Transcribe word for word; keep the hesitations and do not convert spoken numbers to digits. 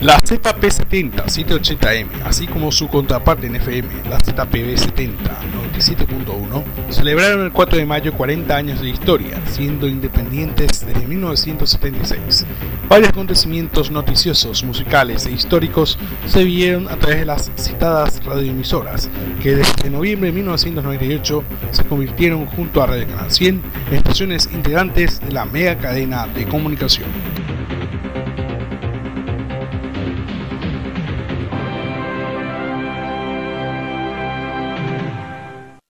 La Z P setenta setecientos ochenta M, así como su contraparte en F M, la Z P B setenta noventa y siete punto uno, celebraron el cuatro de mayo cuarenta años de historia, siendo independientes desde mil novecientos setenta y seis. Varios acontecimientos noticiosos, musicales e históricos se vieron a través de las citadas radioemisoras, que desde noviembre de mil novecientos noventa y ocho se convirtieron junto a Radio Canal cien en estaciones integrantes de la mega cadena de comunicación.